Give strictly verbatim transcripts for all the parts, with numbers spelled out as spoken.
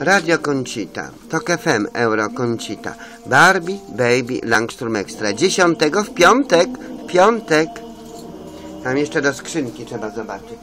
Radio Conchita, Tok F M, Euro Conchita, Barbie, Baby, Langstrom Extra. Dziesiątego w piątek, w piątek. Tam jeszcze do skrzynki trzeba zobaczyć.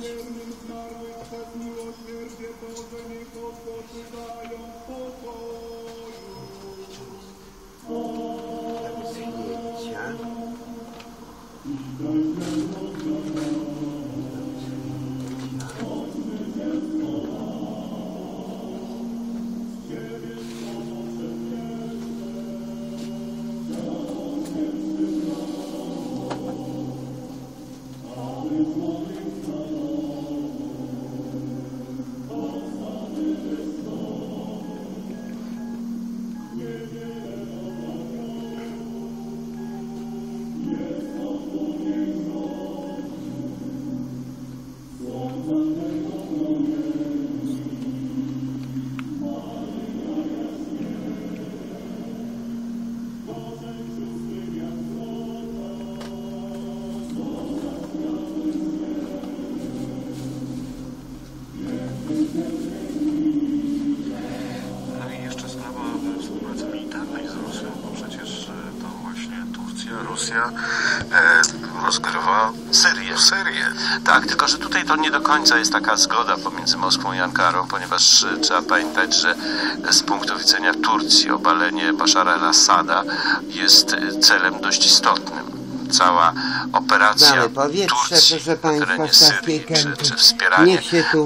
Rosja e, rozgrywa Syrię. Syrię. Tak, tylko że tutaj to nie do końca jest taka zgoda pomiędzy Moskwą i Ankarą, ponieważ e, trzeba pamiętać, że z punktu widzenia Turcji obalenie Bashara al-Assada jest celem dość istotnym. Cała operacja Turcji na terenie Syrii, czy, czy wspieranie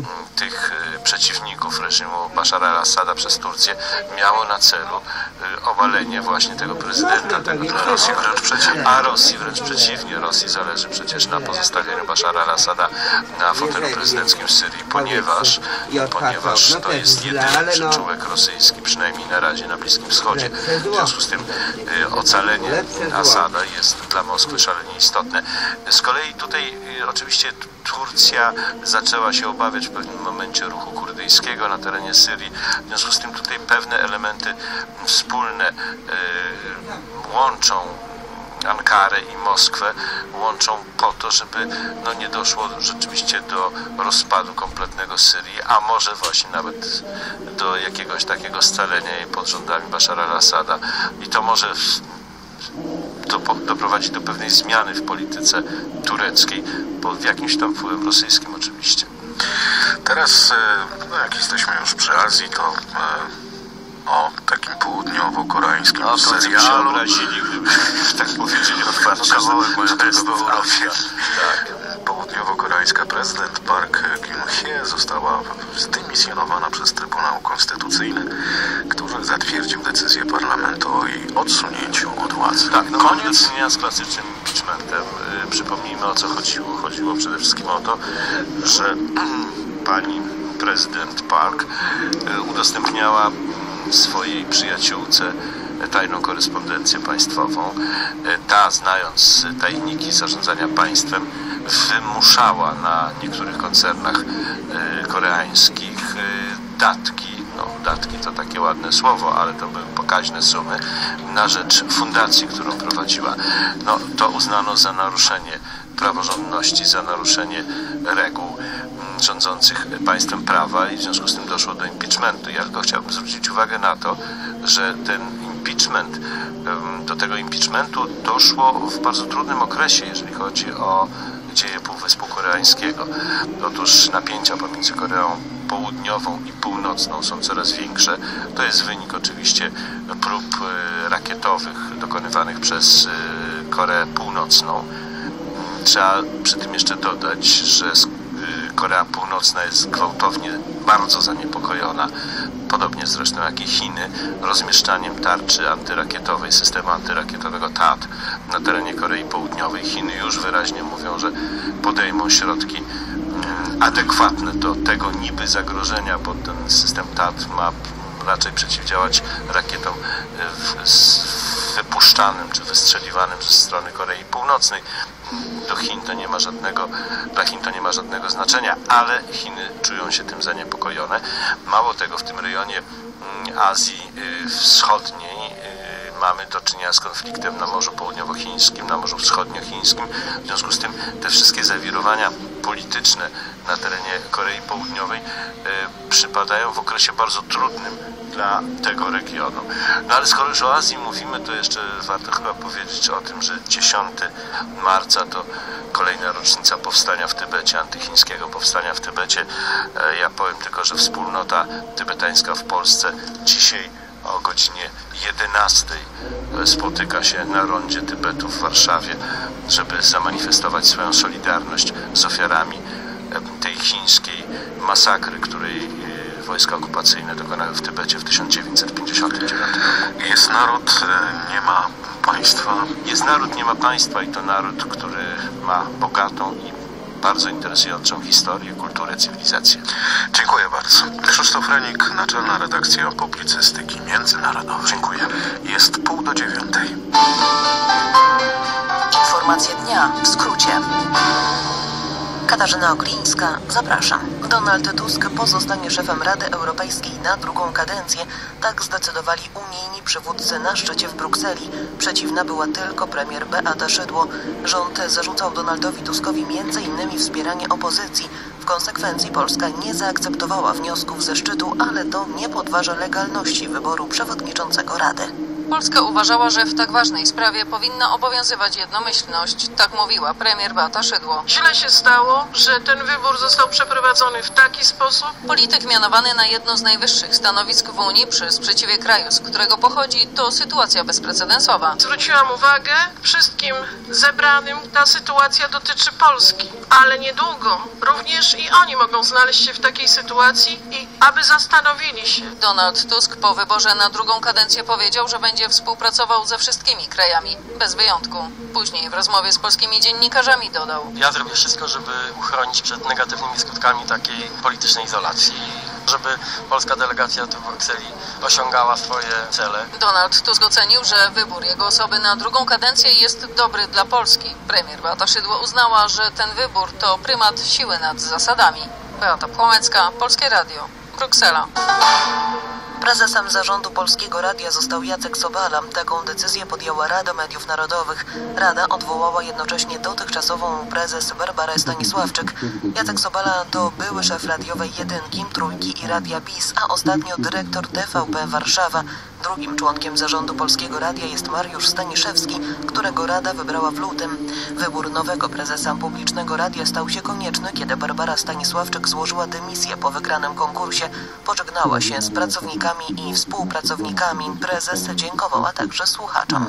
tych przeciwników reżimu Bashara al-Assada przez Turcję miało na celu obalenie właśnie tego prezydenta, tego Rosji wręcz przeciwnie. A Rosji wręcz przeciwnie. Rosji zależy przecież na pozostawieniu Bashara al-Assada na fotelu prezydenckim w Syrii, ponieważ, ponieważ to jest jedyny przyczółek rosyjski, przynajmniej na razie na Bliskim Wschodzie. W związku z tym ocalenie Assada jest dla Moskwy szalenie istotne. Z kolei tutaj oczywiście Turcja zaczęła się obawiać w pewnym momencie ruchu kurdyjskiego na terenie Syrii. W związku z tym tutaj pewne elementy wspólne y, łączą Ankarę i Moskwę, łączą po to, żeby no, nie doszło rzeczywiście do rozpadu kompletnego Syrii, a może właśnie nawet do jakiegoś takiego scalenia jej pod rządami Bashara al-Assada. I to może do, doprowadzić do pewnej zmiany w polityce tureckiej, pod jakimś tam wpływem rosyjskim oczywiście. Teraz, no jak jesteśmy już przy Azji, to o takim południowo-koreańskim no, serialu. się obrazili, gdybyśmy tak powiedzieli otwarcie. Kawałek mojego w Europie. Tak. Południowo-koreańska prezydent Park Geun-hye została zdymisjonowana przez Trybunał Konstytucyjny, który zatwierdził decyzję parlamentu o jej odsunięciu od władzy. Tak, no mamy do czynienia z klasycznym impeachmentem. Przypomnijmy, o co chodziło. Chodziło przede wszystkim o to, że pani prezydent Park udostępniała swojej przyjaciółce tajną korespondencję państwową. Ta, znając tajniki zarządzania państwem, wymuszała na niektórych koncernach koreańskich datki, no datki to takie ładne słowo, ale to były pokaźne sumy, na rzecz fundacji, którą prowadziła. No to uznano za naruszenie praworządności, za naruszenie reguł rządzących państwem prawa i w związku z tym doszło do impeachmentu. Ja tylko chciałbym zwrócić uwagę na to, że ten impeachment, do tego impeachmentu doszło w bardzo trudnym okresie, jeżeli chodzi o dzieje Półwyspu Koreańskiego. Otóż napięcia pomiędzy Koreą Południową i Północną są coraz większe. To jest wynik oczywiście prób rakietowych dokonywanych przez Koreę Północną. Trzeba przy tym jeszcze dodać, że Korea Północna jest gwałtownie bardzo zaniepokojona, podobnie zresztą jak i Chiny, rozmieszczaniem tarczy antyrakietowej, systemu antyrakietowego T A D na terenie Korei Południowej. Chiny już wyraźnie mówią, że podejmą środki adekwatne do tego niby zagrożenia, bo ten system T A D ma raczej przeciwdziałać rakietom wypuszczanym czy wystrzeliwanym ze strony Korei Północnej. Do Chin to nie ma żadnego, dla Chin to nie ma żadnego znaczenia, ale Chiny czują się tym zaniepokojone. Mało tego, w tym rejonie Azji Wschodniej mamy do czynienia z konfliktem na Morzu Południowochińskim, na Morzu Wschodniochińskim. W związku z tym te wszystkie zawirowania polityczne na terenie Korei Południowej przypadają w okresie bardzo trudnym dla tego regionu. No ale skoro już o Azji mówimy, to jeszcze warto chyba powiedzieć o tym, że dziesiątego marca to kolejna rocznica powstania w Tybecie, antychińskiego powstania w Tybecie. Ja powiem tylko, że wspólnota tybetańska w Polsce dzisiaj o godzinie jedenastej spotyka się na rondzie Tybetu w Warszawie, żeby zamanifestować swoją solidarność z ofiarami tej chińskiej masakry, której wojska okupacyjne dokonały w Tybecie w tysiąc dziewięćset pięćdziesiątym dziewiątym roku. Jest naród, nie ma państwa. Jest naród, nie ma państwa i to naród, który ma bogatą i bardzo interesującą historię, kulturę, cywilizację. Dziękuję bardzo. Krzysztof Renik, Naczelna Redakcja Publicystyki Międzynarodowej. Dziękuję. Jest pół do dziewiątej. Informacje dnia w skrócie. Katarzyna Oklińska, zapraszam. Donald Tusk pozostanie szefem Rady Europejskiej na drugą kadencję. Tak zdecydowali unijni przywódcy na szczycie w Brukseli. Przeciwna była tylko premier Beata Szydło. Rząd zarzucał Donaldowi Tuskowi między innymi wspieranie opozycji. W konsekwencji Polska nie zaakceptowała wniosków ze szczytu, ale to nie podważa legalności wyboru przewodniczącego Rady. Polska uważała, że w tak ważnej sprawie powinna obowiązywać jednomyślność. Tak mówiła premier Beata Szydło. Źle się stało, że ten wybór został przeprowadzony w taki sposób. Polityk mianowany na jedno z najwyższych stanowisk w Unii przy sprzeciwie kraju, z którego pochodzi, to sytuacja bezprecedensowa. Zwróciłam uwagę wszystkim zebranym, ta sytuacja dotyczy Polski, ale niedługo również i oni mogą znaleźć się w takiej sytuacji i aby zastanowili się. Donald Tusk po wyborze na drugą kadencję powiedział, że będzie współpracował ze wszystkimi krajami, bez wyjątku. Później w rozmowie z polskimi dziennikarzami dodał: Ja zrobię wszystko, żeby uchronić przed negatywnymi skutkami takiej politycznej izolacji, żeby polska delegacja tu w Brukseli osiągała swoje cele. Donald Tusk ocenił, że wybór jego osoby na drugą kadencję jest dobry dla Polski. Premier Beata Szydło uznała, że ten wybór to prymat siły nad zasadami. Beata Płomecka, Polskie Radio, Bruksela. Prezesem zarządu Polskiego Radia został Jacek Sobala. Taką decyzję podjęła Rada Mediów Narodowych. Rada odwołała jednocześnie dotychczasową prezes Barbarę Stanisławczyk. Jacek Sobala to były szef radiowej Jedynki, Trójki i Radia BIS, a ostatnio dyrektor T V P Warszawa. Drugim członkiem zarządu Polskiego Radia jest Mariusz Staniszewski, którego Rada wybrała w lutym. Wybór nowego prezesa publicznego radia stał się konieczny, kiedy Barbara Stanisławczyk złożyła dymisję po wygranym konkursie. Pożegnała się z pracownikami i współpracownikami. Prezes dziękowała także słuchaczom.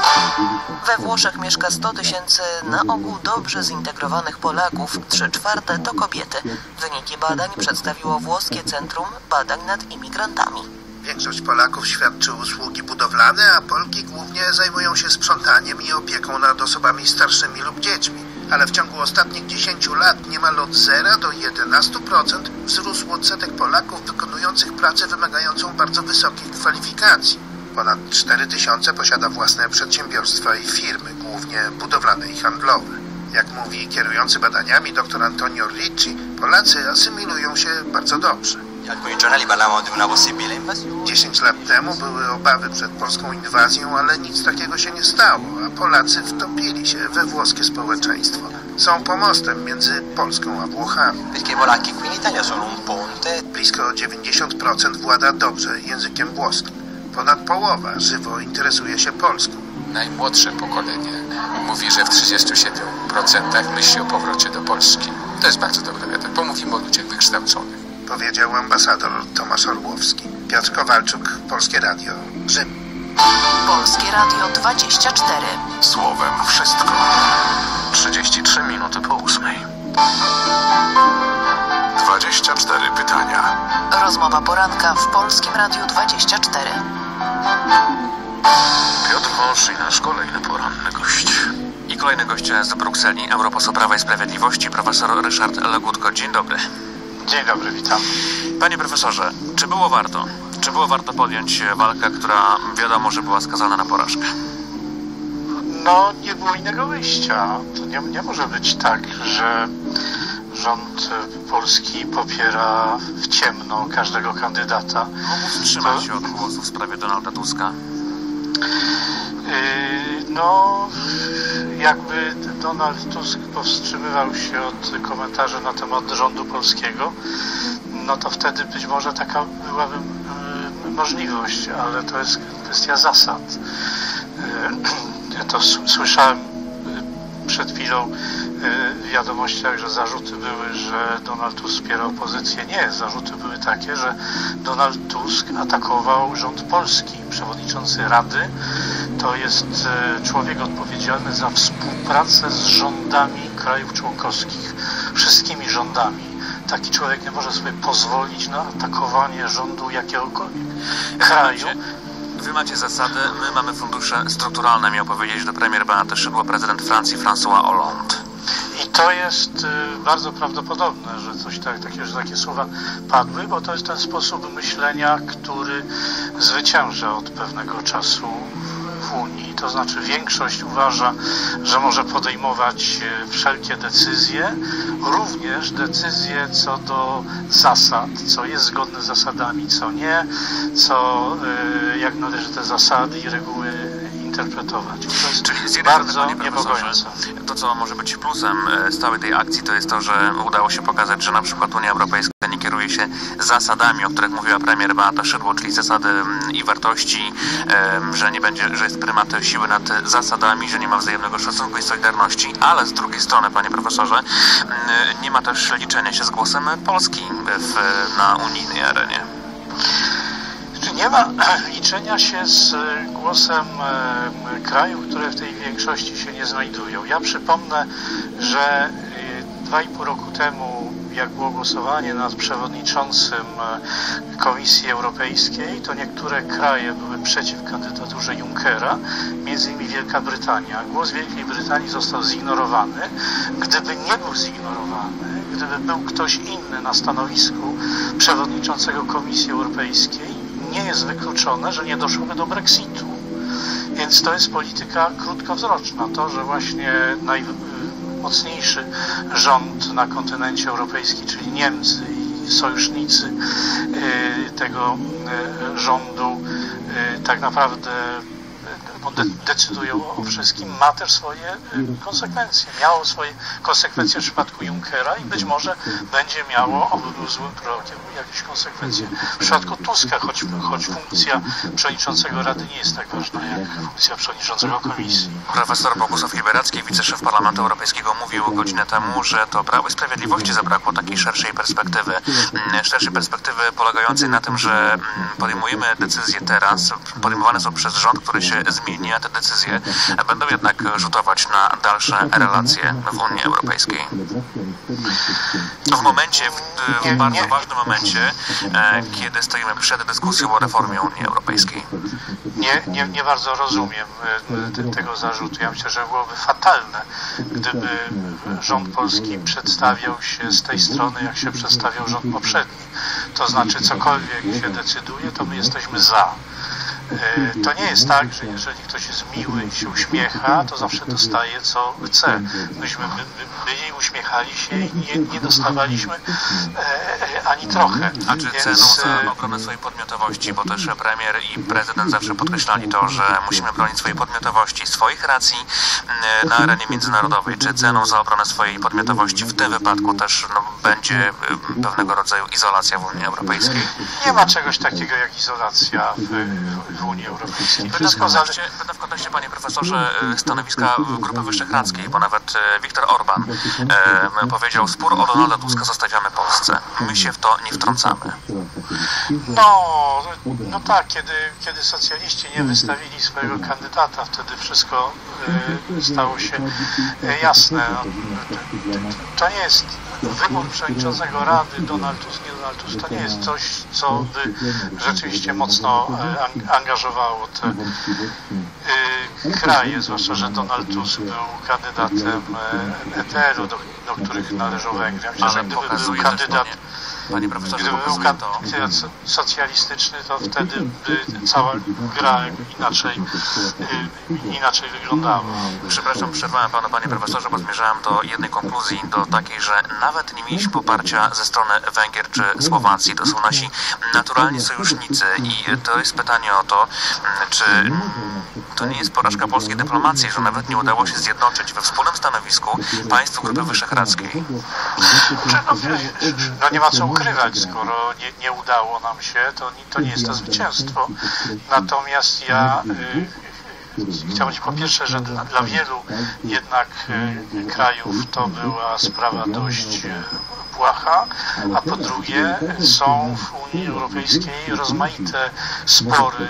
We Włoszech mieszka sto tysięcy na ogół dobrze zintegrowanych Polaków. Trzy czwarte to kobiety. Wyniki badań przedstawiło włoskie Centrum Badań nad Imigrantami. Większość Polaków świadczy usługi budowlane, a Polki głównie zajmują się sprzątaniem i opieką nad osobami starszymi lub dziećmi. Ale w ciągu ostatnich dziesięciu lat niemal od zera do jedenastu procent wzrósł odsetek Polaków wykonujących pracę wymagającą bardzo wysokich kwalifikacji. Ponad cztery tysiące posiada własne przedsiębiorstwa i firmy, głównie budowlane i handlowe. Jak mówi kierujący badaniami dr Antonio Ricci, Polacy asymilują się bardzo dobrze. Dziesięć lat temu były obawy przed polską inwazją, ale nic takiego się nie stało, a Polacy wtopili się we włoskie społeczeństwo. Są pomostem między Polską a Włochami. Blisko dziewięćdziesiąt procent włada dobrze językiem włoskim. Ponad połowa żywo interesuje się polską. Najmłodsze pokolenie mówi, że w trzydziestu siedmiu procentach myśli o powrocie do Polski. To jest bardzo dobre wiadomo, bo mówimy o ludziach wykształconych. Powiedział ambasador Tomasz Orłowski. Piotr Kowalczuk, Polskie Radio, Rzym. Polskie Radio dwadzieścia cztery. Słowem wszystko. trzydzieści trzy minuty po ósmej. dwadzieścia cztery pytania. Rozmowa poranka w Polskim Radiu dwadzieścia cztery. Piotr Wąż i nasz kolejny poranny gość. I kolejny gość z Brukseli, europoseł Prawa i Sprawiedliwości, profesor Ryszard Legutko. Dzień dobry. Dzień dobry, witam. Panie profesorze, czy było warto? Czy było warto podjąć walkę, która wiadomo, że była skazana na porażkę? No, nie było innego wyjścia. To nie, nie może być tak, że rząd polski popiera w ciemno każdego kandydata. Mógł wstrzymać się od głosu w sprawie Donalda Tuska? No, jakby Donald Tusk powstrzymywał się od komentarzy na temat rządu polskiego, no to wtedy być może taka byłaby możliwość, ale to jest kwestia zasad. To słyszałem przed chwilą w wiadomościach, że zarzuty były, że Donald Tusk wspiera opozycję. Nie, zarzuty były takie, że Donald Tusk atakował rząd polski. Przewodniczący Rady to jest człowiek odpowiedzialny za współpracę z rządami krajów członkowskich, wszystkimi rządami. Taki człowiek nie może sobie pozwolić na atakowanie rządu jakiegokolwiek kraju. Wy macie zasady, my mamy fundusze strukturalne, miał powiedzieć do premier Beaty Szydło prezydent Francji François Hollande. I to jest bardzo prawdopodobne, że coś tak, takie, że takie słowa padły, bo to jest ten sposób myślenia, który zwycięża od pewnego czasu w Unii. To znaczy większość uważa, że może podejmować wszelkie decyzje, również decyzje co do zasad, co jest zgodne z zasadami, co nie, co jak należy te zasady i reguły interpretować. To jest Czyli z bardzo niepokojące. To, co może być plusem z całej tej akcji, to jest to, że udało się pokazać, że na przykład Unia Europejska nie kieruje się zasadami, o których mówiła premier Beata Szydło, czyli zasady i wartości, że nie będzie, że jest prymat siły nad zasadami, że nie ma wzajemnego szacunku i solidarności, ale z drugiej strony, panie profesorze, nie ma też liczenia się z głosem Polski w, na unijnej arenie. Czy nie ma liczenia się z głosem krajów, które w tej większości się nie znajdują? Ja przypomnę, że dwa i pół roku temu, jak było głosowanie nad przewodniczącym Komisji Europejskiej, to niektóre kraje były przeciw kandydaturze Junckera, między innymi Wielka Brytania. Głos Wielkiej Brytanii został zignorowany. Gdyby nie był zignorowany, gdyby był ktoś inny na stanowisku przewodniczącego Komisji Europejskiej, nie jest wykluczone, że nie doszłoby do Brexitu. Więc to jest polityka krótkowzroczna. To, że właśnie najmocniejszy rząd na kontynencie europejskim, czyli Niemcy i sojusznicy tego rządu tak naprawdę decydują o wszystkim, ma też swoje konsekwencje. Miało swoje konsekwencje w przypadku Junckera i być może będzie miało, oby był złym prorokiem, jakieś konsekwencje w przypadku Tuska, choć, choć funkcja przewodniczącego Rady nie jest tak ważna jak funkcja przewodniczącego Komisji. Profesor Bogusław Liberacki, wiceszef Parlamentu Europejskiego, mówił godzinę temu, że to Prawo i Sprawiedliwości zabrakło takiej szerszej perspektywy. Szerszej perspektywy polegającej na tym, że podejmujemy decyzje teraz, podejmowane są przez rząd, który się zmieni, a te decyzje będą jednak rzutować na dalsze relacje w Unii Europejskiej. W momencie, w, w bardzo ważnym momencie, kiedy stoimy przed dyskusją o reformie Unii Europejskiej. Nie, nie, nie bardzo rozumiem te, tego zarzutu. Ja myślę, że byłoby fatalne, gdyby rząd polski przedstawiał się z tej strony, jak się przedstawiał rząd poprzedni. To znaczy, cokolwiek się decyduje, to my jesteśmy za. To nie jest tak, że jeżeli ktoś jest miły i się uśmiecha, to zawsze dostaje, co chce. Myśmy by, by, byli, uśmiechali się i nie, nie dostawaliśmy e, ani trochę. A czy Więc... ceną za obronę swojej podmiotowości, bo też premier i prezydent zawsze podkreślali to, że musimy bronić swojej podmiotowości, swoich racji na arenie międzynarodowej. Czy ceną za obronę swojej podmiotowości w tym wypadku też no, będzie pewnego rodzaju izolacja w Unii Europejskiej? Nie ma czegoś takiego jak izolacja w, w Unii Europejskiej. Wszystko zależy... Będę w kontekście, panie profesorze, stanowiska Grupy Wyszehradzkiej, bo nawet Viktor Orban e, powiedział, spór o Donalda Tuska zostawiamy Polsce. My się w to nie wtrącamy. No, no tak, kiedy, kiedy socjaliści nie wystawili swojego kandydata, wtedy wszystko e, stało się jasne. No, to nie jest wybór przewodniczącego Rady, Donald Tusk, nie Donald Tusk, to nie jest coś, co by rzeczywiście mocno angażowało te y, kraje, zwłaszcza, że Donald Tusk był kandydatem E T R-u, do, do których należą Węgry. Ja myślę, że gdyby był kandydat Panie profesorze, Gdyby był pokazuje to... kandydat socjalistyczny, to wtedy by cała gra inaczej, inaczej wyglądała. Przepraszam, przerwałem panu, panie profesorze, bo zmierzałem do jednej konkluzji, do takiej, że nawet nie mieliśmy poparcia ze strony Węgier czy Słowacji. To są nasi naturalni sojusznicy i to jest pytanie o to, czy to nie jest porażka polskiej dyplomacji, że nawet nie udało się zjednoczyć we wspólnym stanowisku państw Grupy Wyszehradzkiej. No nie ma co ukrywać, skoro nie, nie udało nam się, to, to nie jest to zwycięstwo. Natomiast ja y, chciałbym po pierwsze, że dla, dla wielu jednak y, krajów to była sprawa dość y, błaha, a po drugie są w Unii Europejskiej rozmaite spory,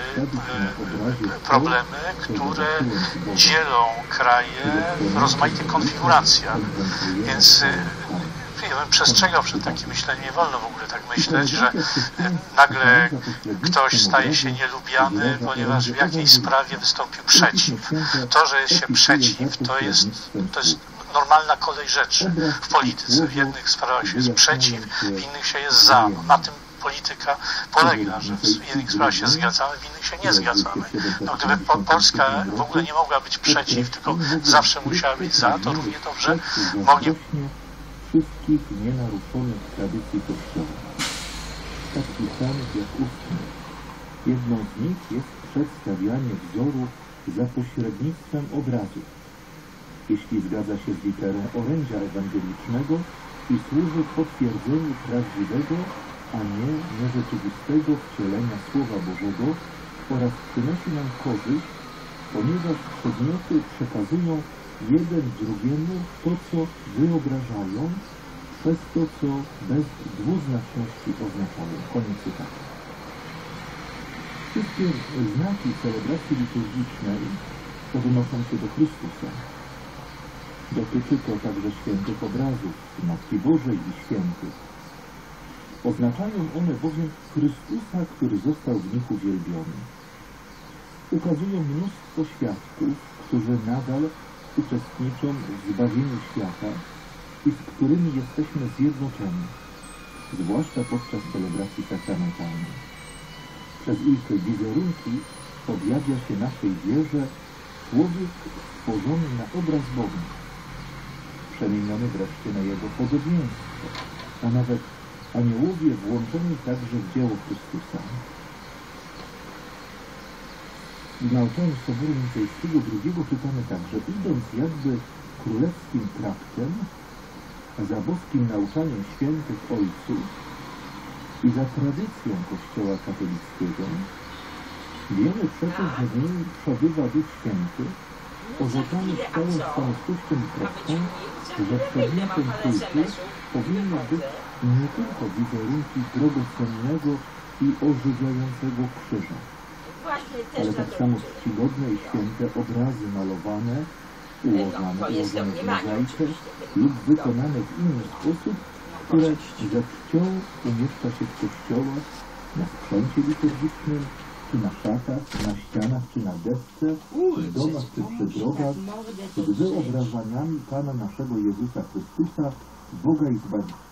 y, problemy, które dzielą kraje w rozmaitych konfiguracjach. Więc y, ja bym przestrzegał przed takim myśleniem. Nie wolno w ogóle tak myśleć, że nagle ktoś staje się nielubiany, ponieważ w jakiejś sprawie wystąpił przeciw. To, że jest się przeciw, to jest, to jest normalna kolej rzeczy w polityce. W jednych sprawach się jest przeciw, w innych się jest za. No, na tym polityka polega, że w jednych sprawach się zgadzamy, w innych się nie zgadzamy. No, gdyby po, Polska w ogóle nie mogła być przeciw, tylko zawsze musiała być za, to równie dobrze mogli wszystkich nienaruszonych tradycji Kościoła, tak pisanych jak ustnych. Jedną z nich jest przedstawianie wzoru za pośrednictwem obrazu, jeśli zgadza się z literą orędzia ewangelicznego i służy potwierdzeniu prawdziwego, a nie nierzeczywistego wcielenia Słowa Bożego oraz przynosi nam korzyść, ponieważ przedmioty przekazują jeden drugiemu to, co wyobrażają, przez to, co bez dwuznaczności oznaczają. Koniec cytatu. Wszystkie znaki celebracji liturgicznej odnoszą się do Chrystusa. Dotyczy to także świętych obrazów, Matki Bożej i świętych. Oznaczają one bowiem Chrystusa, który został w nich uwielbiony. Ukazują mnóstwo świadków, którzy nadal uczestniczą w zbawieniu świata i z którymi jesteśmy zjednoczeni, zwłaszcza podczas celebracji sakramentalnej. Przez ich wizerunki objawia się naszej wierze człowiek stworzony na obraz Boga, przemieniony wreszcie na Jego podobieństwo, a nawet aniołowie włączeni także w dzieło Chrystusa. W nauczaniu Soboru Nicejskiego drugiego czytamy także, idąc jakby królewskim traktem, za boskim nauczaniem świętych ojców i za tradycją Kościoła katolickiego, wiemy przecież, że w niej przebywa Duch Święty, orzekamy z całą stanowczością i prostą, że przedmiotem kultu powinny być nie tylko wizerunki drogocennego i ożywiającego krzyża, ale tak samo czcigodne i święte obrazy malowane, ułożone, ułożone w mozaikę lub wykonane w inny sposób, które ze czcią umieszcza się w kościołach, na sprzęcie liturgicznym, czy na szatach, na ścianach, czy na desce, w domach czy przy drogach, z wyobrażeniami Pana naszego Jezusa Chrystusa, Boga i Zbawiciela.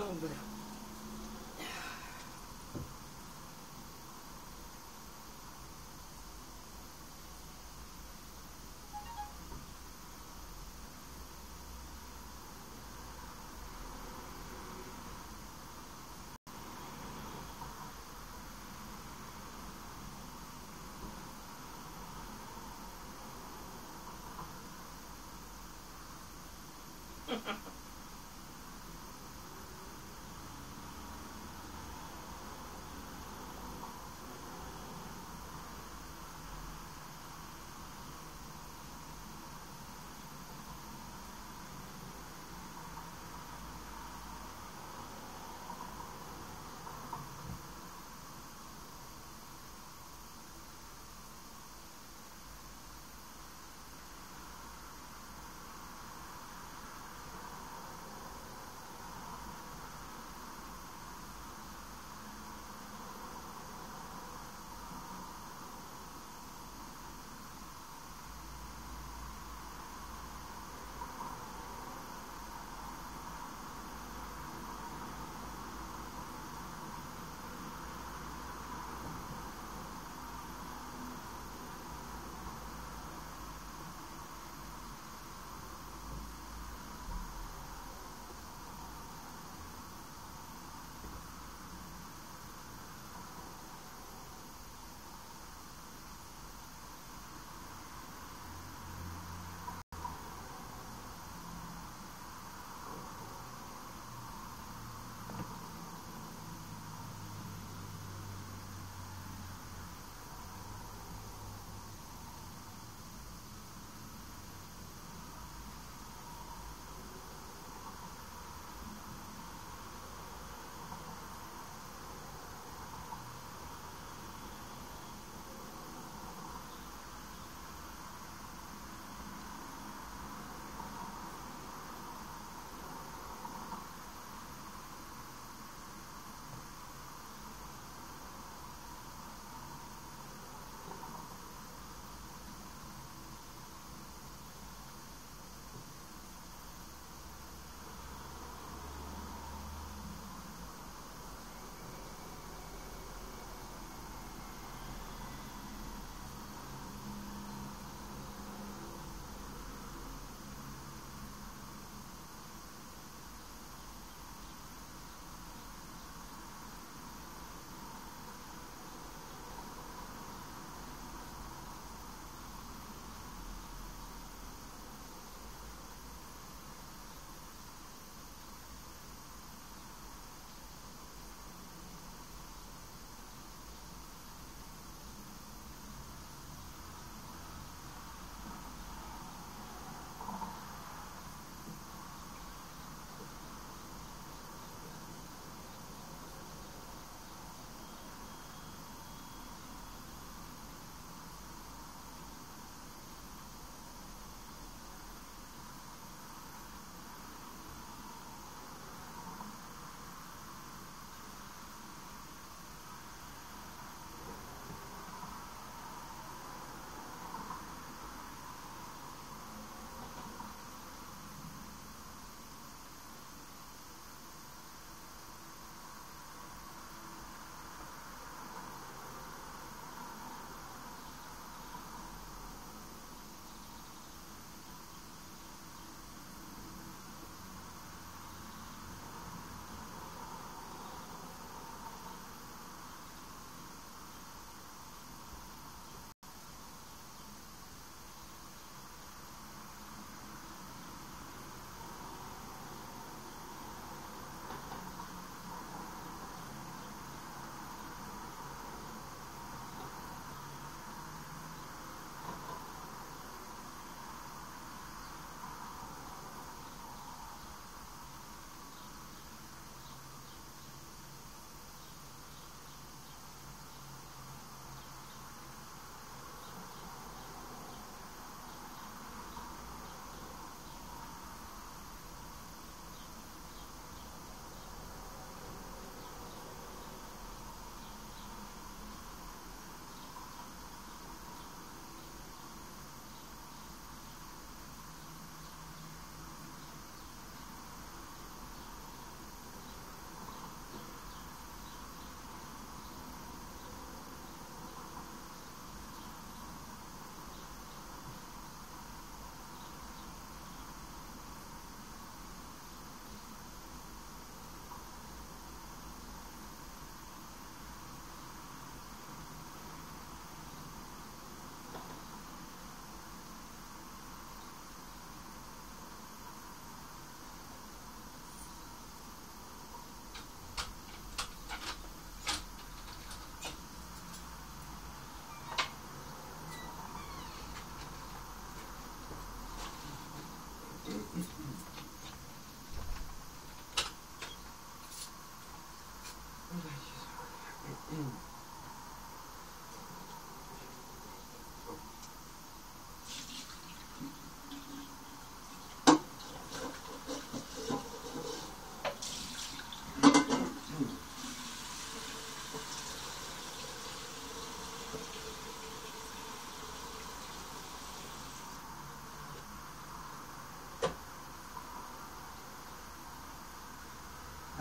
Dobra.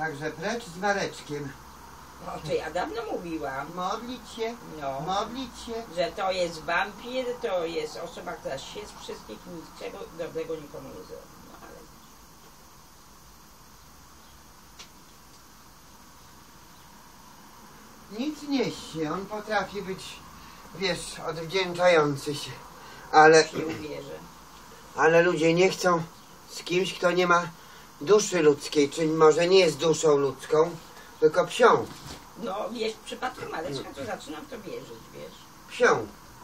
Także precz z Mareczkiem. No to ja dawno mówiłam. Modlić się, no. modlić się. Że to jest wampir, to jest osoba, która się z wszystkich, niczego dobrego nikomu nie zrobi. No ale... Nic nie się, on potrafi być, wiesz, odwdzięczający się, ale, ale ludzie nie chcą z kimś, kto nie ma duszy ludzkiej, czyli może nie jest duszą ludzką, tylko psią. No wiesz, w przypadku Mareczka to zaczynam w to wierzyć, wiesz. Psią.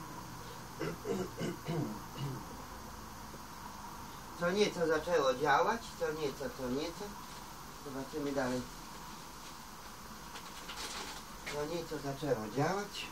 Co nieco zaczęło działać, co nieco, co nieco. Zobaczymy dalej. Co nieco zaczęło działać.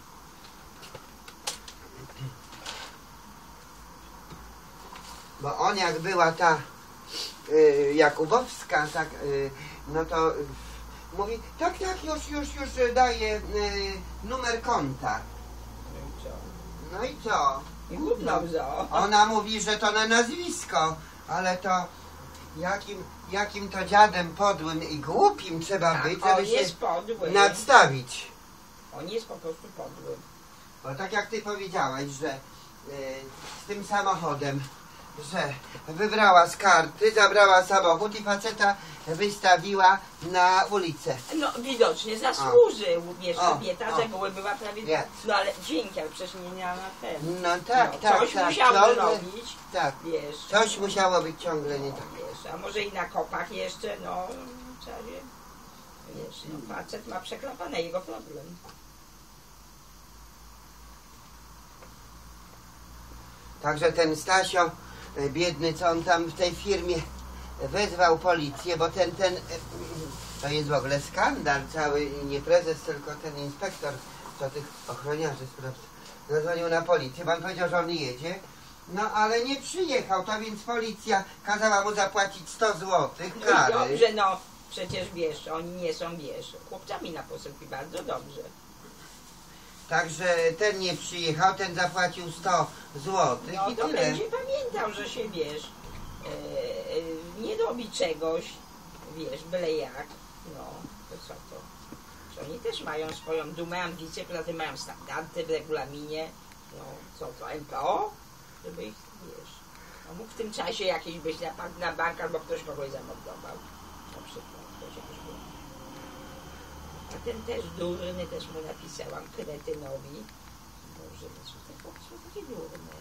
Bo on jak była ta y, Jakubowska, tak, y, no to y, mówi, tak, tak, już, już, już daje y, numer konta. No i co? No, ona mówi, że to na nazwisko, ale to jakim, jakim to dziadem podłym i głupim trzeba tak, być, żeby się podły. nadstawić. On jest po prostu podły. Bo tak jak ty powiedziałaś, że y, z tym samochodem, że wybrała z karty, zabrała samochód i faceta wystawiła na ulicę. No widocznie zasłużył, o. wiesz, o, kobieta, o. że były, była prawie... Yes. No ale dzięki, ale przecież nie miała na ten. No tak, no, tak, coś tak. musiało ciągle, zrobić, tak, wiesz. coś musiało być ciągle nie tak. Wiesz, a może i na kopach jeszcze, no, trzeba wie, wiesz, no facet ma przeklapane jego problem. Także ten Stasio, biedny, co on tam w tej firmie wezwał policję, bo ten, ten, to jest w ogóle skandal cały, nie prezes, tylko ten inspektor, co tych ochroniarzy sprawdza, zadzwonił na policję, bo on powiedział, że on jedzie, no ale nie przyjechał, to więc policja kazała mu zapłacić sto złotych kary. No dobrze, no, przecież wiesz, oni nie są, wiesz, chłopcami na posyłki, bardzo dobrze. Także ten nie przyjechał, ten zapłacił sto złotych no, i to tyle. będzie pamiętał, że się, wiesz, e, e, nie robi czegoś, wiesz, byle jak, no, to co to? Że oni też mają swoją dumę, ambicję, poza tym mają standardy w regulaminie, no, co to, M P O? Żeby ich, wiesz, no mógł w tym czasie jakiś być napad na bank, albo ktoś kogoś zamordował, na przykład, ktoś jakiś był. A ten też durny, też mu napisałam, kretynowi. Boże, co te chłopcy są takie durne.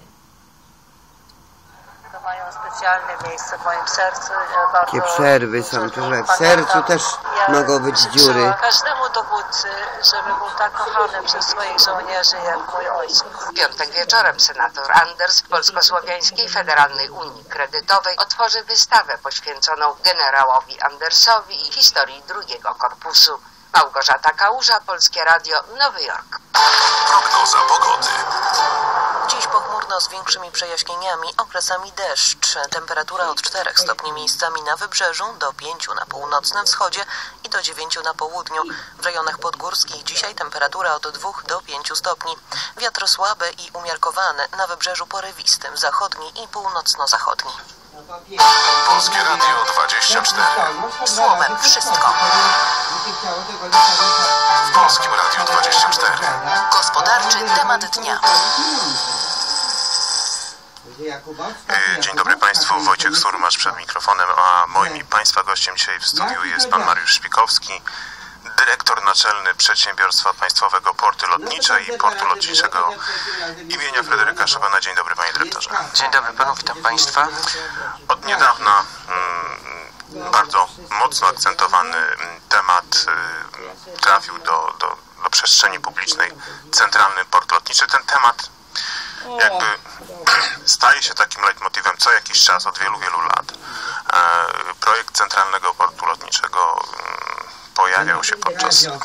To mają specjalne miejsce w moim sercu. Takie przerwy są, że w sercu też ja mogą być dziury. Każdemu dowódcy, żeby był tak kochany przez swoich żołnierzy jak mój ojciec. W piątek wieczorem senator Anders w Polsko-Słowiańskiej Federalnej Unii Kredytowej otworzy wystawę poświęconą generałowi Andersowi i historii drugiego korpusu. Małgorzata Kałuża, Polskie Radio, Nowy Jork. Prognoza pogody. Dziś pochmurno z większymi przejaśnieniami, okresami deszcz. Temperatura od czterech stopni miejscami na wybrzeżu, do pięciu na północnym wschodzie i do dziewięciu na południu. W rejonach podgórskich dzisiaj temperatura od dwóch do pięciu stopni. Wiatr słaby i umiarkowany, na wybrzeżu porywistym, zachodni i północno-zachodni. Polskie Radio dwadzieścia cztery. Słowem wszystko. W Polskim Radiu dwadzieścia cztery. Gospodarczy temat dnia. Dzień dobry Państwu, Wojciech Surmacz przed mikrofonem, a moim i Państwa gościem dzisiaj w studiu jest Pan Mariusz Szpikowski, dyrektor naczelny Przedsiębiorstwa Państwowego Porty Lotnicze i Portu Lotniczego imienia Fryderyka Chopina. Dzień dobry Panie Dyrektorze. Dzień dobry Panu, witam Państwa. Od niedawna mm, bardzo mocno akcentowany temat y, trafił do, do, do przestrzeni publicznej, Centralny Port Lotniczy. Ten temat jakby staje się takim leitmotywem co jakiś czas, od wielu, wielu lat. E, projekt Centralnego Portu Lotniczego y, pojawiał się podczas e,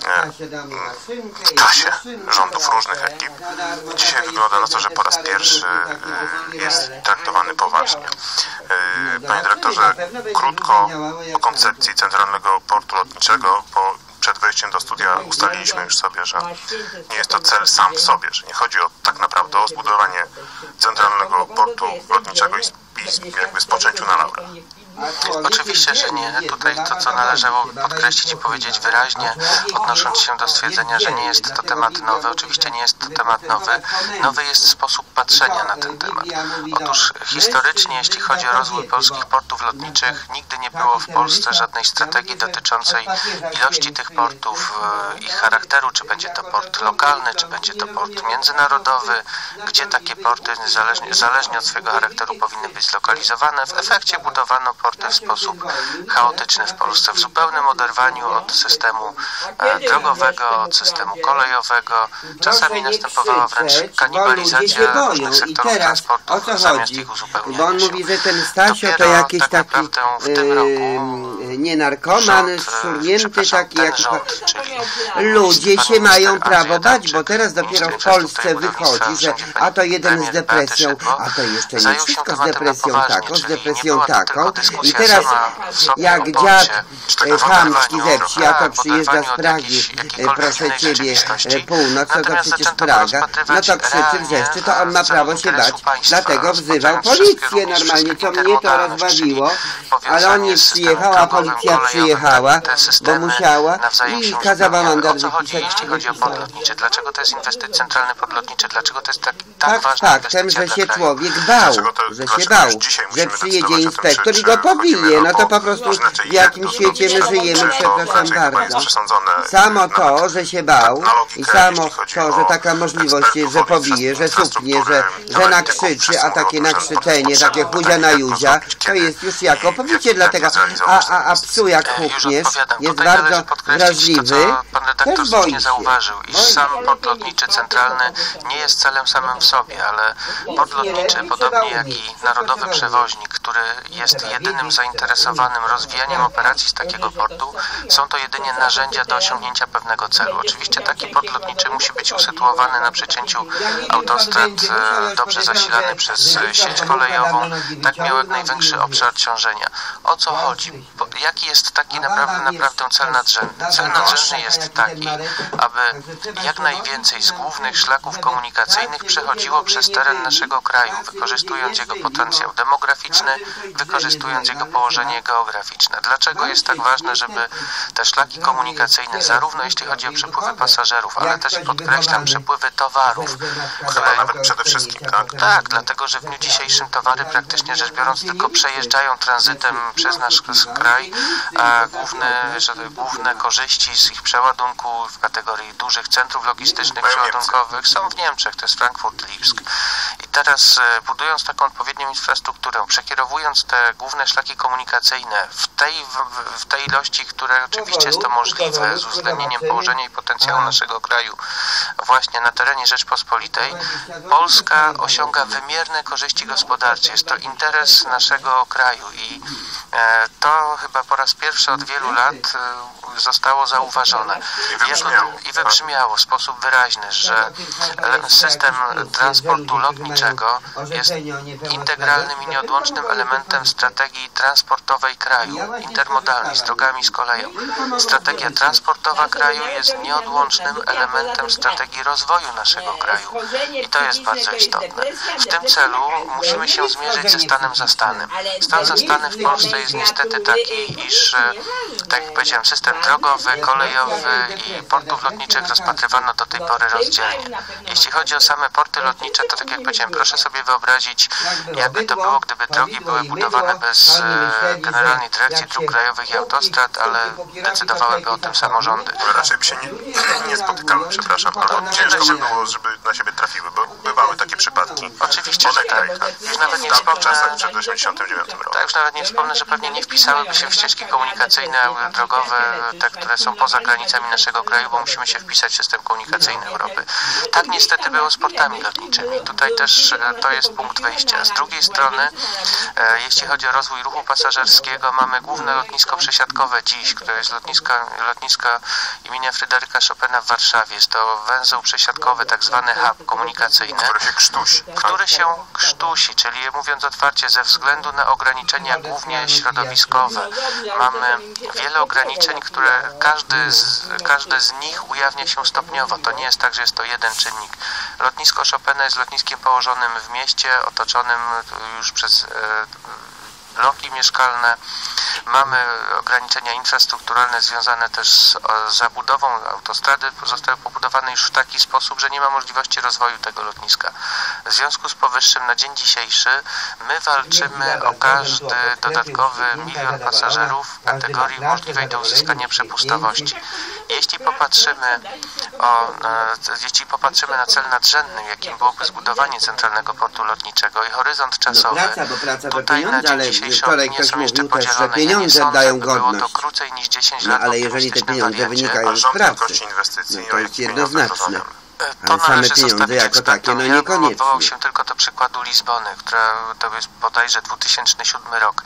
w czasie rządów różnych ekip. Dzisiaj wygląda na to, że po raz pierwszy y, jest traktowany poważnie. Y, panie dyrektorze, krótko o koncepcji Centralnego Portu Lotniczego, bo przed wejściem do studia ustaliliśmy już sobie, że nie jest to cel sam w sobie, że nie chodzi o tak naprawdę o zbudowanie Centralnego Portu Lotniczego i, i jakby spoczęciu na laurach. Oczywiście, że nie. Tutaj to, co należało podkreślić i powiedzieć wyraźnie, odnosząc się do stwierdzenia, że nie jest to temat nowy. Oczywiście nie jest to temat nowy. Nowy jest sposób patrzenia na ten temat. Otóż historycznie, jeśli chodzi o rozwój polskich portów lotniczych, nigdy nie było w Polsce żadnej strategii dotyczącej ilości tych portów, ich charakteru, czy będzie to port lokalny, czy będzie to port międzynarodowy, gdzie takie porty zależnie, zależnie od swojego charakteru powinny być zlokalizowane. W efekcie budowano porty w sposób chaotyczny w Polsce, w zupełnym oderwaniu od systemu e, drogowego, od systemu kolejowego. Czasami następowała wręcz kanibalizacja różnych sektorów transportu zamiast ich uzupełniania. Bo on mówi, że ten Stasio to jakiś tak taki w tym roku e, nie narkoman, szurnięty taki jak rząd, czyli ludzie się mają prawo bać, bo teraz dopiero w Polsce wychodzi, że a to jeden z depresją, a to jeszcze nie wszystko z depresją taką, z depresją taką. I teraz jak dziad chamski ze wsi, a to przyjeżdża z Pragi, proszę ciebie, północ, no to przecież Praga, no to krzyczy, wrzeszczy, to on ma prawo się bać, dlatego wzywał policję normalnie, co mnie to rozbawiło, ale on nie przyjechał, a policja przyjechała, bo musiała i kazała mandat wypisać. Jeśli chodzi o port lotniczy, dlaczego to jest inwestycja, centralny port lotniczy, dlaczego to jest tak, tak, tak ważna faktem, że się człowiek bał, że się bał, że przyjedzie inspektor i go pobije, no to po prostu w jakim świecie my żyjemy, przepraszam bardzo. Samo to, że się bał i samo to, że taka możliwość jest, że pobije, że cupnie, że, że nakrzyczy, a takie nakrzyczenie, takie chudzia na judzia, to jest już jako pobicie, dlatego, a, a, a psu jak hukniesz, jest bardzo wrażliwy, też boi się. Zauważył, iż sam port lotniczy centralny nie jest celem samym w sobie, ale port lotniczy, podobnie jak i narodowy przewoźnik, który jest jedynym zainteresowanym rozwijaniem operacji z takiego portu, są to jedynie narzędzia do osiągnięcia pewnego celu. Oczywiście taki port lotniczy musi być usytuowany na przecięciu autostrad, dobrze zasilany przez sieć kolejową, tak miał jak największy obszar ciążenia. O co chodzi? Jaki jest taki naprawdę, naprawdę cel nadrzędny? Cel nadrzędny jest taki, aby jak najwięcej z głównych szlaków komunikacyjnych przechodziło przez teren naszego kraju, wykorzystując jego potencjał demograficzny, wykorzystując jego położenie geograficzne. Dlaczego jest tak ważne, żeby te szlaki komunikacyjne, zarówno jeśli chodzi o przepływy pasażerów, ale też podkreślam przepływy towarów, które nawet przede wszystkim, tak? Tak, dlatego że w dniu dzisiejszym towary praktycznie rzecz biorąc tylko przejeżdżają tranzytem przez nasz kraj, a główne, że główne korzyści z ich przeładunku w kategorii dużych centrów logistycznych przeładunkowych są w Niemczech, to jest Frankfurt, Lipsk. I teraz budując taką odpowiednią infrastrukturę, przekierowując te główne szlaki komunikacyjne w tej, w, w tej ilości, które oczywiście jest to możliwe z uwzględnieniem położenia i potencjału naszego kraju właśnie na terenie Rzeczpospolitej, Polska osiąga wymierne korzyści gospodarcze. Jest to interes naszego kraju i e, to chyba po raz pierwszy od wielu lat e, zostało zauważone. I wybrzmiało. I wybrzmiało w sposób wyraźny, że system transportu lotniczego jest integralnym i nieodłącznym elementem strategii transportowej kraju, intermodalnej, z drogami, z koleją. Strategia transportowa kraju jest nieodłącznym elementem strategii rozwoju naszego kraju i to jest bardzo istotne. W tym celu musimy się zmierzyć ze stanem zastanym. Stan zastany w Polsce jest niestety taki, iż, tak jak powiedziałem, system drogowy, kolejowy i portów lotniczych rozpatrywano do tej pory rozdzielnie. Jeśli chodzi o same porty lotnicze, to tak jak powiedziałem, proszę sobie wyobrazić, jakby to było, gdyby drogi były budowane bez e, Generalnej Dyrekcji Dróg Krajowych i Autostrad, ale decydowałyby o tym samorządy. Raczej by się nie, nie spotykały, przepraszam, albo ciężko by było, żeby na siebie trafiły, bo bywały takie przypadki. Oczywiście, że tak. Już nawet nie wspomnę, czasach przed osiemdziesiątym dziewiątym rokiem. Tak, już nawet nie wspomnę, że pewnie nie wpisałyby się w ścieżki komunikacyjne, drogowe, te, które są poza granicami naszego kraju, bo musimy się wpisać w system komunikacyjny Europy. Tak niestety było z portami lotniczymi. Tutaj też to jest punkt wyjścia. Z drugiej strony, e, jeśli chodzi o rozwój ruchu pasażerskiego, mamy główne lotnisko przesiadkowe dziś, które jest lotnisko, lotnisko imienia Fryderyka Chopina w Warszawie. Jest to węzeł przesiadkowy, tak zwany hub komunikacyjny, który się krztusi. Który się krztusi, czyli mówiąc otwarcie, ze względu na ograniczenia głównie środowiskowe. Mamy wiele ograniczeń, które każdy z, każde z nich ujawnia się stopniowo. To nie jest tak, że jest to jeden czynnik. Lotnisko Chopina jest lotniskiem położonym w mieście, otoczonym już przez e, bloki mieszkalne. Mamy ograniczenia infrastrukturalne związane też z zabudową. Autostrady zostały pobudowane już w taki sposób, że nie ma możliwości rozwoju tego lotniska. W związku z powyższym na dzień dzisiejszy my walczymy o każdy dodatkowy milion pasażerów w kategorii możliwej do uzyskania przepustowości. Jeśli popatrzymy, o, jeśli popatrzymy na cel nadrzędny, jakim byłoby zbudowanie centralnego portu lotniczego i horyzont czasowy, no praca, bo praca tutaj na dzień dzisiejszy opinie są jeszcze podzielone. Ja nie sądzę, by było to krócej niż dziesięć lat. No, ale jeżeli te pieniądze wynikają z pracy, no to jest jednoznaczne. To należy zostawić ekspertom. Ja bym odwołał się tylko do przykładu Lizbony, która to jest bodajże dwa tysiące siódmy rok.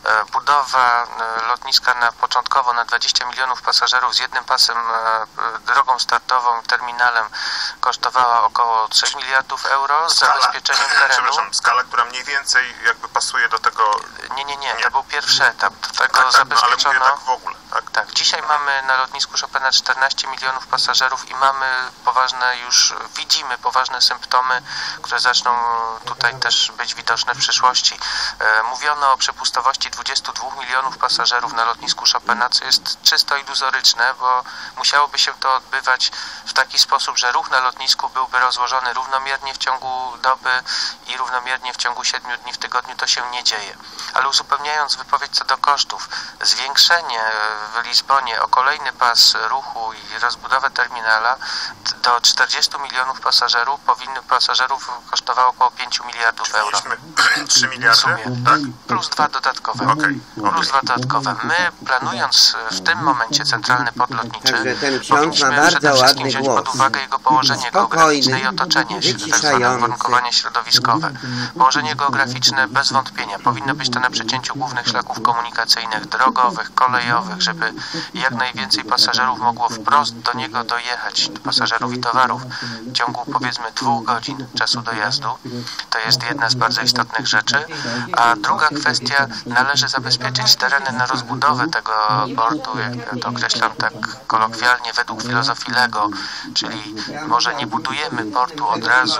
Budowa lotniska na początkowo na dwadzieścia milionów pasażerów z jednym pasem, drogą startową, terminalem kosztowała około trzech miliardów euro z zabezpieczeniem terenu. Przepraszam, skala, która mniej więcej jakby pasuje do tego... Nie, nie, nie, to był pierwszy etap. Do tego tak, tak, zabezpieczono... no, ale mówię tak w ogóle. Tak. tak, dzisiaj mamy na lotnisku Chopina czternaście milionów pasażerów i mamy poważne już, widzimy poważne symptomy, które zaczną tutaj też być widoczne w przyszłości. E, mówiono o przepustowości dwudziestu dwóch milionów pasażerów na lotnisku Chopina, co jest czysto iluzoryczne, bo musiałoby się to odbywać w taki sposób, że ruch na lotnisku byłby rozłożony równomiernie w ciągu doby i równomiernie w ciągu siedmiu dni w tygodniu. To się nie dzieje. Ale uzupełniając wypowiedź co do kosztów, zwiększenie w Lizbonie o kolejny pas ruchu i rozbudowę terminala do czterdziestu milionów pasażerów powinny pasażerów kosztowało około pięciu miliardów euro. trzy miliardy? Tak? Plus dwa dodatkowe. Okay. Plus dwa dodatkowe. My, planując w tym momencie centralny port lotniczy, powinniśmy przede wszystkim wziąć pod uwagę jego położenie geograficzne i otoczenie, tak zwane uwarunkowania środowiskowe. Położenie geograficzne bez wątpienia powinno być to na przecięciu głównych szlaków komunikacyjnych, drogowych, kolejowych, żeby jak najwięcej pasażerów mogło wprost do niego dojechać, pasażerów i towarów, w ciągu powiedzmy dwóch godzin czasu dojazdu. To jest jedna z bardzo istotnych rzeczy. A druga kwestia, należy zabezpieczyć tereny na rozbudowę tego portu, jak ja to określam tak kolokwialnie, według filozofii Lego, czyli może nie budujemy portu od razu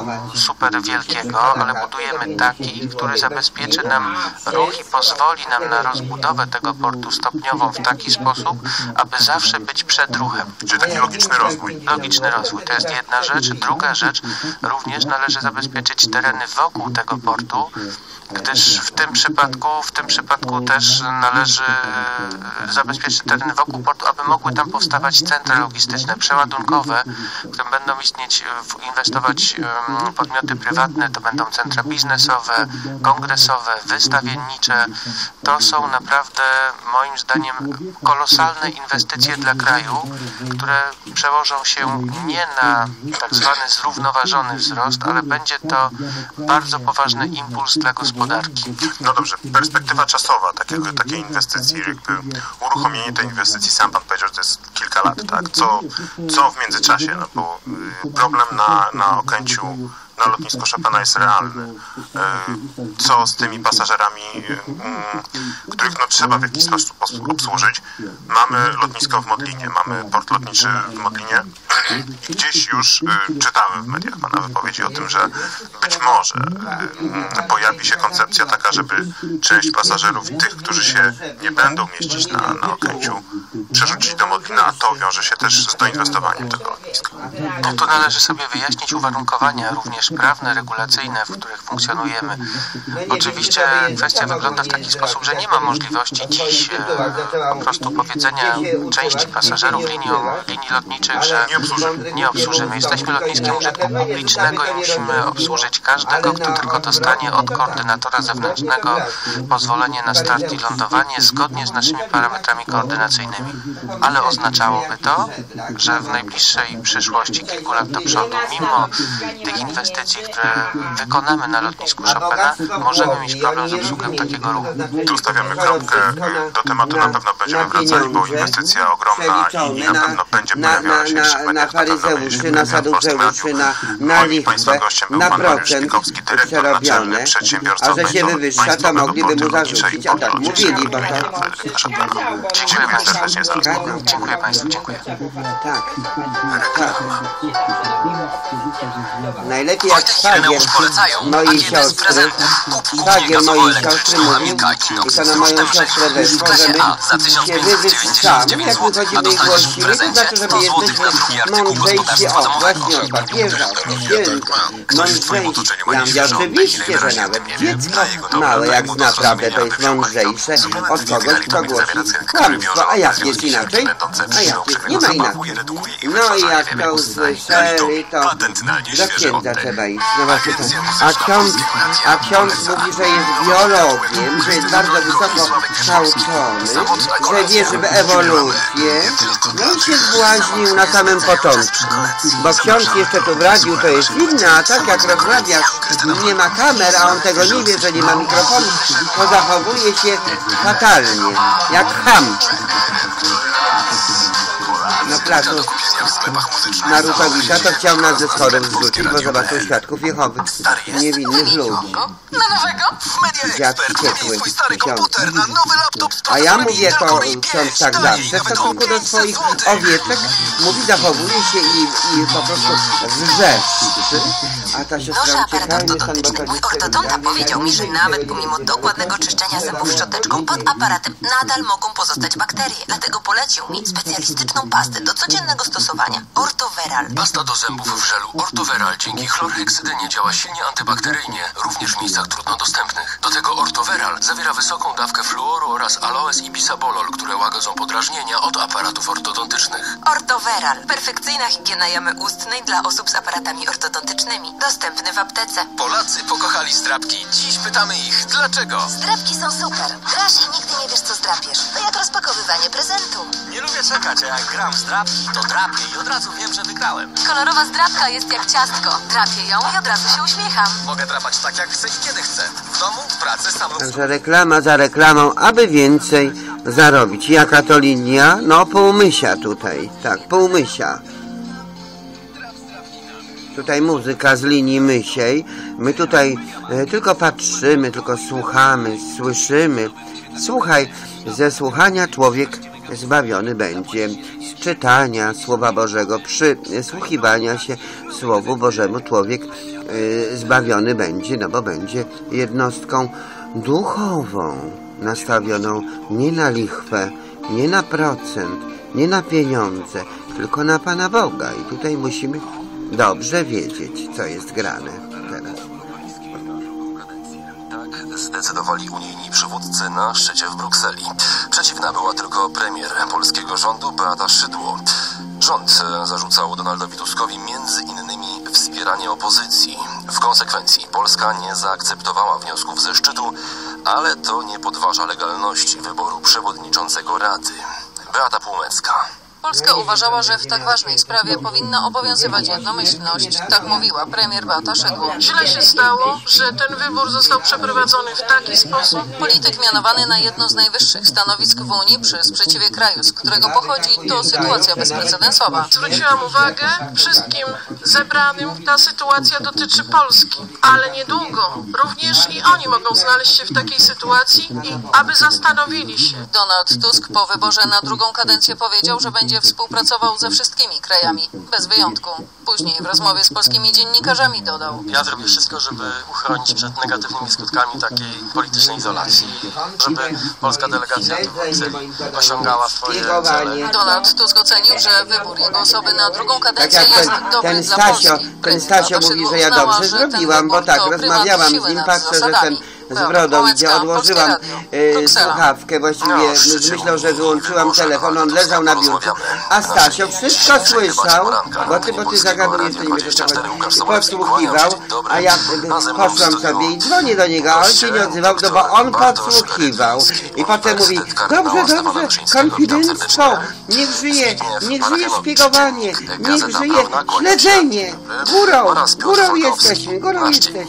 super wielkiego, ale budujemy taki, który zabezpieczy nam ruch i pozwoli nam na rozbudowę tego portu stopniową w taki sposób, aby zawsze być przed ruchem. Czyli taki logiczny rozwój. Logiczny rozwój, to jest jedna rzecz. Druga rzecz, również należy zabezpieczyć tereny wokół tego portu, gdyż w tym przypadku, w tym przypadku też należy zabezpieczyć tereny wokół portu, aby mogły tam powstawać centra logistyczne, przeładunkowe, w którym będą istnieć, inwestować podmioty prywatne, to będą centra biznesowe, kongresowe, wystawiennicze. To są naprawdę, moim zdaniem, kolosalne inwestycje dla kraju, które przełożą się nie na tak zwany zrównoważony wzrost, ale będzie to bardzo poważny impuls dla gospodarki. No dobrze, perspektywa czasowa takiego, takiej inwestycji, jakby uruchomienie tej inwestycji, sam pan powiedział, że to jest kilka lat, tak? Co, co w międzyczasie? No bo problem na, na Okęciu, na lotnisku Chopina jest realny. Co z tymi pasażerami, których no, trzeba w jakiś sposób obsłużyć? Mamy lotnisko w Modlinie, mamy port lotniczy w Modlinie. Gdzieś już czytałem w mediach pana wypowiedzi o tym, że być może pojawi się koncepcja taka, żeby część pasażerów i tych, którzy się nie będą mieścić na, na Okęciu, przerzucić do Modlina, a to wiąże się też z doinwestowaniem tego lotniska. No tu należy sobie wyjaśnić uwarunkowania również prawne, regulacyjne, w których funkcjonujemy. Oczywiście kwestia wygląda w taki sposób, że nie ma możliwości dziś e, po prostu powiedzenia części pasażerów linią, linii lotniczych, że nie obsłużymy. Jesteśmy lotniskiem użytku publicznego i musimy obsłużyć każdego, kto tylko dostanie od koordynatora zewnętrznego pozwolenie na start i lądowanie zgodnie z naszymi parametrami koordynacyjnymi. Ale oznaczałoby to, że w najbliższej przyszłości, kilku lat do przodu, mimo tych inwestycji, które wykonamy na lotnisku Chopina, możemy mieć problem z obsługą takiego ruchu. Tu stawiamy kropkę. Do tematu na pewno będziemy wracali, bo inwestycja ogromna i na pewno będzie pojawiała się jeszcze w mediach. Na faryzeuszy, na saduceuszy, na, na lichwę, na procent przerobione, a że się wywyższa, to mogliby mu zarzucić, a tak mówili, bo to... Dziękuję serdecznie za rozmowę. Dziękuję Państwu, dziękuję. Tak, tak. Najlepiej jak szwagier mojej siostry, szwagier mojej siostry mówił, i to na moją siostrę weszło, żeby się wywyć sam, jak wychodzimy i głosimy, to znaczy, żeby jesteśmy mądrzejsi, o, właśnie od papieża, od święta, mądrzejsi. Ja mówię, oczywiście, że nawet dziecko małe, jak zna prawdę, to jest mądrzejsze od kogoś, kto głosi kłamstwo, a jak jest inaczej? A jak jest? Nie ma inaczej. No i jak to usłyszeli, to do księdza trzeba iść. No właśnie to. A ksiądz, a ksiądz mówi, że jest biologiem, że jest bardzo wysoko kształcony, że wierzy w ewolucję. No i się zbłaźnił na samym początku. Bo ksiądz jeszcze tu w radiu to jest inny, a tak jak rozmawiasz, nie ma kamer, a on tego nie wie, że nie ma mikrofonu, to zachowuje się fatalnie, jak cham. Na placu Narutowicza to chciał nas ze schodem zrzucić, bo zobaczył świadków Jehowy, niewinnych ludzi. Na nowego? W Media Expert wymień swój stary komputer na nowy laptop z A ja mówię to ksiądz tak zawsze w stosunku do swoich owieczek, mówi, zachowuje się i, i po prostu wrzeszczy. A ta siostra uciekajmy stąd, bo to Mój ortodonta powiedział mi, że nawet pomimo dokładnego czyszczenia zębów szczoteczką pod aparatem nadal mogą pozostać bakterie. Dlatego polecił mi specjalistyczną pastę do codziennego stosowania. Ortoveral. Pasta do zębów w żelu Ortoveral dzięki chlorheksydynie działa silnie antybakteryjnie, również w miejscach trudno dostępnych. Do tego Ortoveral zawiera wysoką dawkę fluoru oraz aloes i bisabolol, które łagodzą podrażnienia od aparatów ortodontycznych. Ortoveral. Perfekcyjna higiena jamy ustnej dla osób z aparatami ortodontycznymi. Dostępny w aptece. Polacy pokochali zdrapki. Dziś pytamy ich, dlaczego? Zdrapki są super. Grasz i nigdy nie wiesz, co zdrapiesz. To jak rozpakowywanie prezentu. Nie lubię czekać, a jak gram w zdrapki, to drapię i od razu wiem, że wygrałem. Kolorowa zdrapka jest jak ciastko. Drapię ją i od razu się uśmiecham. Mogę drapać tak, jak chcę i kiedy chcę. W domu, w pracy, sam lub... Także reklama za reklamą, aby więcej zarobić. Jaka to linia? No półmysia tutaj, tak, półmysia. Tutaj muzyka z linii mysiej. My tutaj e, tylko patrzymy, tylko słuchamy, słyszymy. Słuchaj, ze słuchania człowiek zbawiony będzie. Z czytania Słowa Bożego, przysłuchiwania się Słowu Bożemu człowiek e, zbawiony będzie, no bo będzie jednostką duchową, nastawioną nie na lichwę, nie na procent, nie na pieniądze, tylko na Pana Boga. I tutaj musimy dobrze wiedzieć, co jest grane teraz. Tak zdecydowali unijni przywódcy na szczycie w Brukseli. Przeciwna była tylko premier polskiego rządu Beata Szydło. Rząd zarzucał Donaldowi Tuskowi między innymi wspieranie opozycji. W konsekwencji Polska nie zaakceptowała wniosków ze szczytu, ale to nie podważa legalności wyboru przewodniczącego Rady. Beata Półmecka. Polska uważała, że w tak ważnej sprawie powinna obowiązywać jednomyślność. Tak mówiła premier Beata Szydło. Źle się stało, że ten wybór został przeprowadzony w taki sposób. Polityk mianowany na jedno z najwyższych stanowisk w Unii przy sprzeciwie kraju, z którego pochodzi, to sytuacja bezprecedensowa. Zwróciłam uwagę wszystkim zebranym, ta sytuacja dotyczy Polski, ale niedługo również i oni mogą znaleźć się w takiej sytuacji i aby zastanowili się. Donald Tusk po wyborze na drugą kadencję powiedział, że będzie współpracował ze wszystkimi krajami, bez wyjątku. Później w rozmowie z polskimi dziennikarzami dodał: Ja zrobię wszystko, żeby uchronić przed negatywnymi skutkami takiej politycznej izolacji, żeby polska delegacja w Brukseli osiągała swoje cele. Donald Tusk ocenił, że wybór jego osoby na drugą kadencję tak jest ten, dobry ten dla Stasio, Polski. Ten Stasio mówi, że ja dobrze zrobiłam, bo tak, rozmawiałam z nim, patrzę, że ten z brodą, gdzie odłożyłam y, słuchawkę, właściwie myślał, że wyłączyłam telefon, on leżał na biurku, a Stasio wszystko słyszał, bo ty, bo ty zagadujesz, to nie wiesz, co podsłuchiwał, a ja poszłam sobie i dzwonię do niego, a on się nie odzywał, no bo on podsłuchiwał. I potem mówi: dobrze, dobrze, konfidenctwo, niech żyje, niech żyje szpiegowanie, niech żyje śledzenie, górą, górą jesteśmy, górą jesteśmy.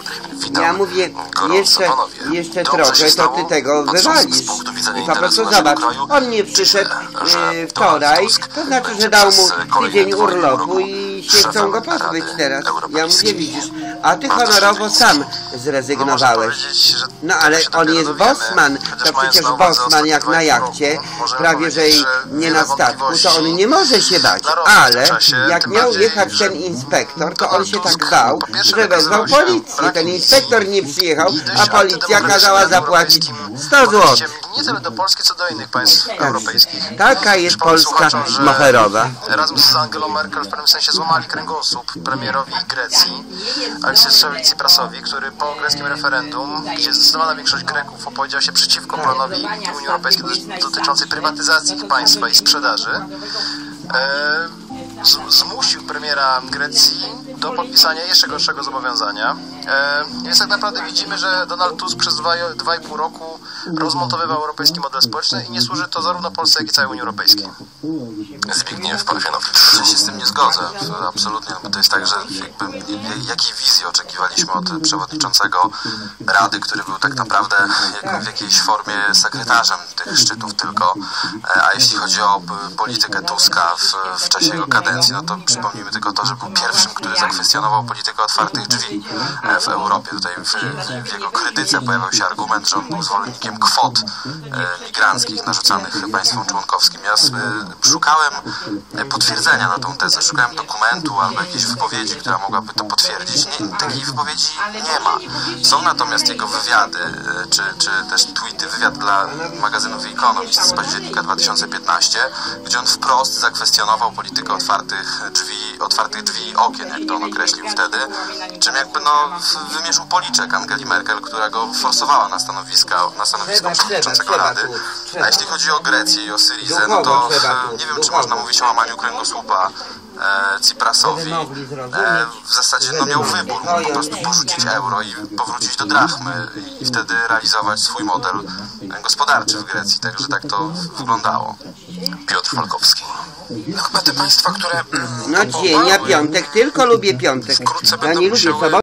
Ja mówię, jeszcze, jeszcze trochę, to ty tego wywalisz. I po prostu zobacz, on nie przyszedł e, wczoraj, to znaczy, że dał mu tydzień urlopu i się chcą go pozbyć teraz. Ja mówię, widzisz, a ty honorowo sam zrezygnowałeś. No ale on jest bossman, to przecież bossman jak na jachcie, prawie że nie na statku, to on nie może się bać. Ale jak miał jechać ten inspektor, to on się tak bał, że wezwał policję. Ten inspektor nie przyjechał, a policja kazała zapłacić sto złotych. Nie tyle do Polski, co do innych państw europejskich. Taka jest Polska moherowa. Razem z Angelą Merkel w pewnym sensie złamali kręgosłup premierowi Grecji, Aleksysowi Tsiprasowi, który po greckim referendum, gdzie zdecydowana większość Greków opowiedziała się przeciwko planowi Unii Europejskiej dotyczącej prywatyzacji ich państwa i sprzedaży, e, zmusił premiera Grecji do podpisania jeszcze gorszego zobowiązania. E, więc tak naprawdę widzimy, że Donald Tusk przez dwa i pół roku rozmontowywał europejski model społeczny i nie służy to zarówno Polsce, jak i całej Unii Europejskiej. Zbigniew Parfianowicz. Ja się z tym nie zgodzę, absolutnie, bo to jest tak, że jakby, jakiej wizji oczekiwaliśmy od przewodniczącego Rady, który był tak naprawdę jak w jakiejś formie sekretarzem tych szczytów tylko, a jeśli chodzi o politykę Tuska w, w czasie jego kadencji, no to przypomnijmy tylko to, że był pierwszym, który zakwestionował politykę otwartych drzwi w Europie. Tutaj w, w jego krytyce pojawiał się argument, że on był zwolennikiem kwot e, migranckich narzucanych państwom członkowskim. Ja e, szukałem potwierdzenia na tą tezę, szukałem dokumentu albo jakiejś wypowiedzi, która mogłaby to potwierdzić. Nie, takiej wypowiedzi nie ma. Są natomiast jego wywiady, e, czy, czy też tweety, wywiad dla magazynu The Economist z października dwa tysiące piętnastego, gdzie on wprost zakwestionował politykę otwartych drzwi, otwartych drzwi i okien, jak to on określił wtedy, czym jakby no wymierzył policzek Angeli Merkel, która go forsowała na stanowiska, na stanowisko przewodniczącego Rady. A jeśli chodzi o Grecję i o Syrizę, no to nie wiem, czy można mówić o łamaniu kręgosłupa e, Tsiprasowi. E, w zasadzie no, miał wybór, mógł po prostu porzucić euro i powrócić do drachmy i wtedy realizować swój model gospodarczy w Grecji. Także tak to wyglądało. Piotr Falkowski. No chyba te państwa, które... No dzień, ja piątek, tylko lubię piątek. Ja nie lubię soboty.